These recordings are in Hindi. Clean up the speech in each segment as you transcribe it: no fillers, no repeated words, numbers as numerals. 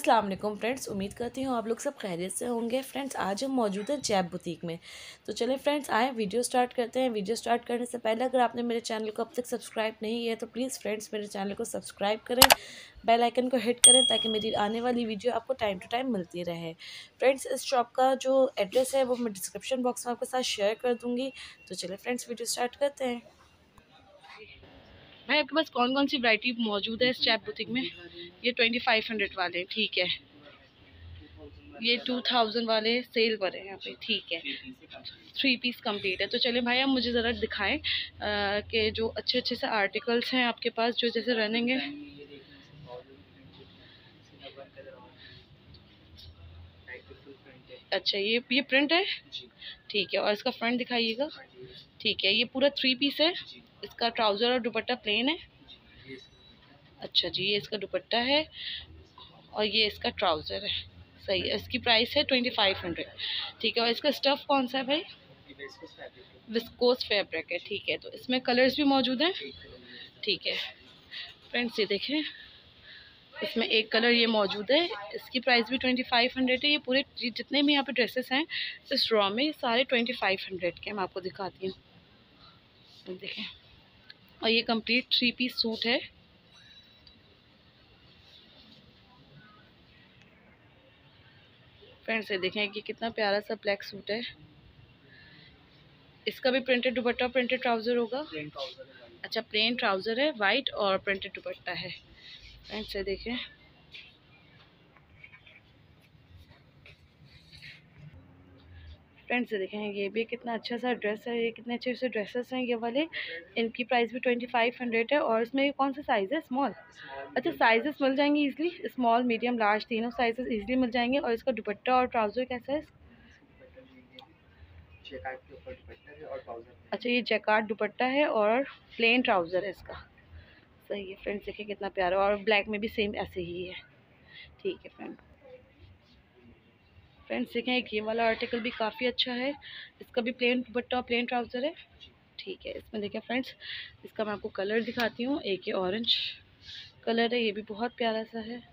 अस्सलाम वालेकुम फ्रेंड्स, उम्मीद करती हूँ आप लोग सब खैरियत से होंगे। फ्रेंड्स, आज हम मौजूद हैं जैब बुटीक में। तो चलें फ्रेंड्स, आए वीडियो स्टार्ट करते हैं। वीडियो स्टार्ट करने से पहले अगर आपने मेरे चैनल को अब तक सब्सक्राइब नहीं किया है तो प्लीज़ फ्रेंड्स मेरे चैनल को सब्सक्राइब करें, बेल आइकन को हिट करें ताकि मेरी आने वाली वीडियो आपको टाइम टू टाइम मिलती रहे। फ्रेंड्स, इस शॉप का जो एड्रेस है वो मैं डिस्क्रिप्शन बॉक्स में आपके साथ शेयर कर दूँगी। तो चलें फ्रेंड्स, वीडियो स्टार्ट करते हैं। भाई, आपके पास कौन कौन सी वैरायटी मौजूद है इस जैब बुटीक में? ये 2500 वाले, ठीक है। ये 2000 वाले सेल पर है यहाँ पे, ठीक है। 3 पीस कंप्लीट है। तो चलिए भाई, आप मुझे ज़रा दिखाएं कि जो अच्छे अच्छे से आर्टिकल्स हैं आपके पास जो जैसे रनिंग है। अच्छा, ये प्रिंट है, ठीक है। और इसका फ्रंट दिखाइएगा, ठीक है। ये पूरा 3 पीस है। इसका ट्राउज़र और दुपट्टा प्लेन है। अच्छा जी, ये इसका दुपट्टा है और ये इसका ट्राउज़र है, सही है। इसकी प्राइस है 2500, ठीक है। और इसका स्टफ़ कौन सा है भाई? विस्कोस फैब्रिक है, ठीक है। तो इसमें कलर्स भी मौजूद हैं, ठीक है। फ्रेंड्स, ये देखें, इसमें एक कलर ये मौजूद है। इसकी प्राइस भी 2500 है। ये पूरे जितने भी यहाँ पे ड्रेसेस हैं इस रॉ में, सारे 2500 के। मैं आपको दिखाती हूँ, देखें। और ये कंप्लीट 3 पीस सूट है। फ्रेंड्स, ये देखें कि कितना प्यारा सा ब्लैक सूट है। इसका भी प्रिंटेड दुपट्टा, प्रिंटेड ट्राउज़र होगा। अच्छा, प्लेन ट्राउज़र है, वाइट और प्रिंटेड दुपट्टा है। फ्रेंड्स, ये देखें, फ्रेंड्स ये देखें, ये भी कितना अच्छा सा ड्रेस है। ये कितने अच्छे से ड्रेसेस हैं ये वाले। इनकी प्राइस भी 2500 है। और इसमें कौन सा साइज़ है? स्मॉल। अच्छा, साइजेस मिल जाएंगे इजीली, स्मॉल मीडियम लार्ज तीनों साइजेस इजीली मिल जाएंगे। और इसका दुपट्टा और ट्राउज़र कैसा है? अच्छा, ये जैकार्ड दुपट्टा है और प्लेन ट्राउज़र है इसका, सही है। फ्रेंड्स, देखिए कितना प्यारा। और ब्लैक में भी सेम ऐसे ही है, ठीक है। फ्रेंड्स देखें, एक ये वाला आर्टिकल भी काफ़ी अच्छा है। इसका भी प्लेन दुपट्टा और प्लेन ट्राउज़र है, ठीक है। इसमें देखें फ्रेंड्स, इसका मैं आपको कलर दिखाती हूँ। एक ये ऑरेंज कलर है, ये भी बहुत प्यारा सा है,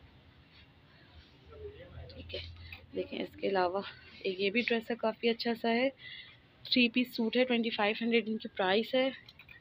ठीक है। देखें, इसके अलावा एक ये भी ड्रेस है, काफ़ी अच्छा सा है। 3 पीस सूट है, 2500 इनकी प्राइस है।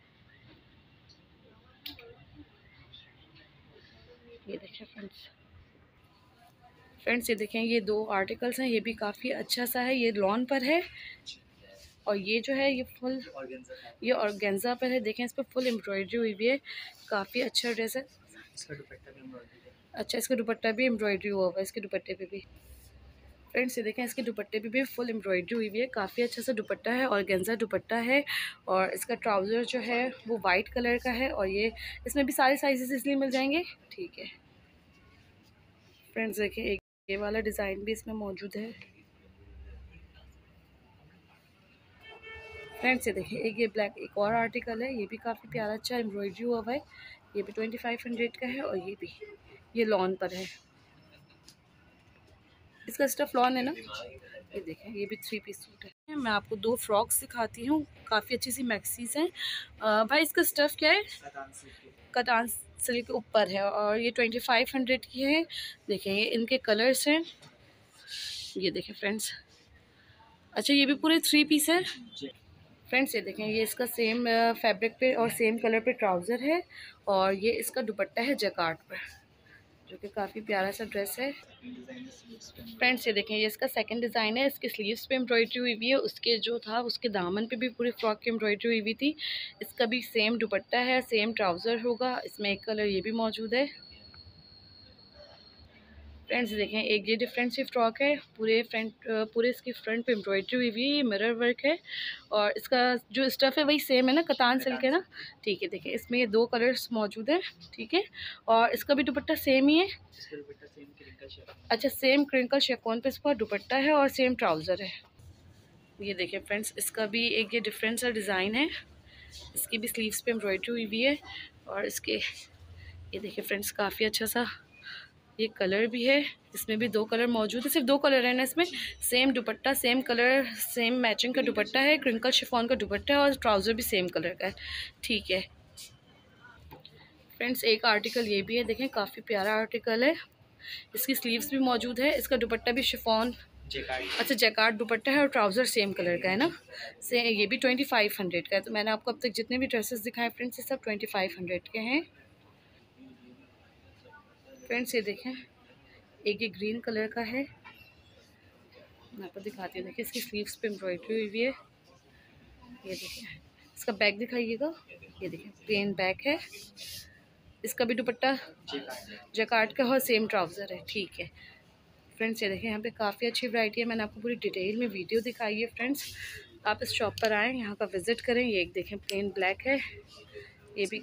ये देखें फ्रेंड्स, ये देखें, ये 2 आर्टिकल्स हैं। ये भी काफ़ी अच्छा सा है। ये लॉन पर है और ये जो है ये फुल ये ऑर्गेन्जा पर है। देखें, इस पर फुल एम्ब्रॉयडरी हुई हुई है। काफ़ी अच्छा ड्रेस है। अच्छा, इसका दुपट्टा भी एम्ब्रॉयडरी हुआ हुआ है, इसके दुपट्टे पे भी। फ्रेंड्स, ये देखें, इसके दुपट्टे पे भी फुल एम्ब्रॉयडरी हुई हुई है। काफ़ी अच्छा सा दुपट्टा है, ऑर्गेन्जा दुपट्टा है। और इसका ट्राउज़र जो है वो वाइट कलर का है। और ये इसमें भी सारे साइजेस इसलिए मिल जाएंगे, ठीक है। फ्रेंड्स देखें, एक ये वाला डिज़ाइन भी इसमें मौजूद है। फ्रेंड्स, ये देखिए, एक ये ब्लैक एक और आर्टिकल है। ये भी काफ़ी प्यारा अच्छा एम्ब्रॉयडरी हुआ हुआ है। ये भी 2500 का है। और ये भी ये लॉन पर है, इसका स्टफ लॉन है ना। ये देखें, ये भी 3 पीस सूट है। मैं आपको 2 फ्रॉक्स दिखाती हूँ, काफ़ी अच्छी सी मैक्सीज हैं। भाई, इसका स्टफ क्या है? कटान सिल्क के ऊपर है और ये 2500 की है। देखें, ये इनके कलर्स हैं, ये देखें फ्रेंड्स। अच्छा, ये भी पूरे 3 पीस है। फ्रेंड्स, ये देखें, ये इसका सेम फैब्रिक पे और सेम कलर पे ट्राउज़र है। और ये इसका दुपट्टा है जैकार्ड पर, जो कि काफ़ी प्यारा सा ड्रेस है। फ्रेंड्स, ये देखें, ये इसका सेकंड डिज़ाइन है। इसके स्लीव्स पे एम्ब्रॉयडरी हुई हुई है। उसके जो था उसके दामन पे भी पूरी फ्रॉक की एम्ब्रॉयडरी हुई हुई थी। इसका भी सेम दुपट्टा है, सेम ट्राउज़र होगा। इसमें एक कलर ये भी मौजूद है। फ्रेंड्स देखें, एक ये डिफरेंट सी फ्रॉक है। पूरे इसकी फ्रंट पे एम्ब्रॉयडरी हुई हुई है, मिरर वर्क है। और इसका जो स्टफ़ है वही सेम है ना, कतान सिल्क है ना, ठीक है। देखें, इसमें ये 2 कलर्स मौजूद हैं, ठीक है। और इसका भी दुपट्टा सेम ही है। अच्छा, सेम क्रिंकल शिफॉन पे इसका दुपट्टा है और सेम ट्राउज़र है। ये देखें फ्रेंड्स, इसका भी एक ये डिफरेंट सा डिज़ाइन है। इसकी भी स्लीव्स पे एम्ब्रॉयडरी हुई हुई है। और इसके ये देखें फ्रेंड्स, काफ़ी अच्छा सा ये कलर भी है। इसमें भी 2 कलर मौजूद है, सिर्फ 2 कलर है ना इसमें। सेम दुपट्टा, सेम कलर, सेम मैचिंग का दुपट्टा है। क्रिंकल शिफॉन का दुपट्टा है और ट्राउज़र भी सेम कलर का है, ठीक है। फ्रेंड्स, एक आर्टिकल ये भी है, देखें, काफ़ी प्यारा आर्टिकल है। इसकी स्लीव्स भी मौजूद है। इसका दुपट्टा भी शिफॉन, अच्छा जैकार्ड दुपट्टा है और ट्राउज़र सेम कलर का है ना। से ये भी 2500 का है। तो मैंने आपको अब तक जितने भी ड्रेसेस दिखाए फ्रेंड्स, ये सब 2500 के हैं फ्रेंड्स। ये देखें, एक ये ग्रीन कलर का है, मैं आपको दिखाती हूँ। देखिए इसकी स्लीव्स पे एम्ब्रॉयडरी हुई है। ये देखिए, इसका बैक दिखाइएगा। ये देखिए प्लेन बैक है। इसका भी दुपट्टा जैकार्ड का और सेम ट्राउज़र है। ठीक है फ्रेंड्स, ये देखें यहाँ पे काफ़ी अच्छी वैरायटी है। मैंने आपको पूरी डिटेल में वीडियो दिखाई है फ्रेंड्स। आप इस शॉप पर आएँ, यहाँ का विज़िट करें। ये एक देखें प्लेन ब्लैक है, ये भी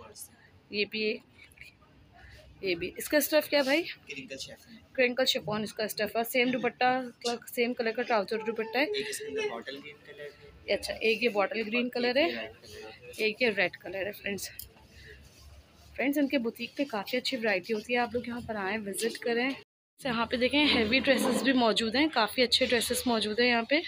ये भी इसका स्टफ़ क्या भाई? क्रिंकल शिफॉन इसका स्टफ़ है। सेम दुपट्टा, सेम कलर का ट्राउज़र दुपट्टा है। अच्छा, एक ये बॉटल ग्रीन कलर है, एक ये रेड कलर है फ्रेंड्स। इनके बुटीक पे काफ़ी अच्छी वैरायटी होती है। आप लोग यहाँ पर आएँ, विज़िट करें। यहाँ पे देखें हैवी ड्रेसेस भी मौजूद हैं, काफ़ी अच्छे ड्रेसेस मौजूद हैं यहाँ पे।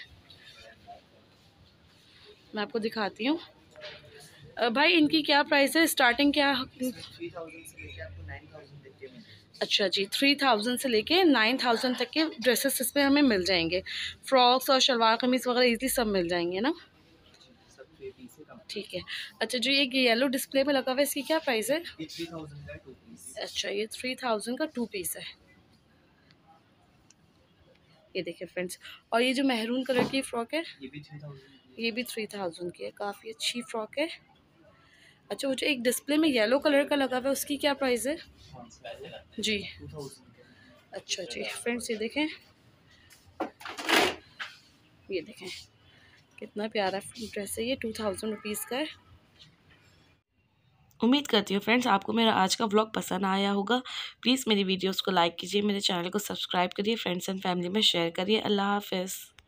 मैं आपको दिखाती हूँ। भाई इनकी क्या प्राइस है, स्टार्टिंग क्या? 3000 से लेके आपको 9000 तक के मिल जाएंगे। अच्छा जी, 3000 से लेके 9000 तक के ड्रेसेस इस पर हमें मिल जाएंगे। फ्रॉक्स और शलवार कमीज़ वगैरह इजीली सब मिल जाएंगे ना। ठीक है। अच्छा जो ये येलो डिस्प्ले में लगा हुआ है, इसकी क्या प्राइस है? 3000 का 2 पीस। अच्छा, ये 3000 का 2 पीस है। ये देखिए फ्रेंड्स, और ये जो मेहरून कलर की फ्रॉक है, ये भी 3000 की है। काफ़ी अच्छी फ्रॉक है। अच्छा वो जो एक डिस्प्ले में येलो कलर का लगा हुआ है, उसकी क्या प्राइस है जी? 2000। अच्छा जी फ्रेंड्स, ये देखें कितना प्यारा ड्रेस है ये, 2000 रुपीज़ का है। उम्मीद करती हूँ फ्रेंड्स आपको मेरा आज का व्लॉग पसंद आया होगा। प्लीज़ मेरी वीडियोस को लाइक कीजिए, मेरे चैनल को सब्सक्राइब करिए, फ्रेंड्स एंड फैमिली में शेयर करिए। अल्लाह हाफ़िज़।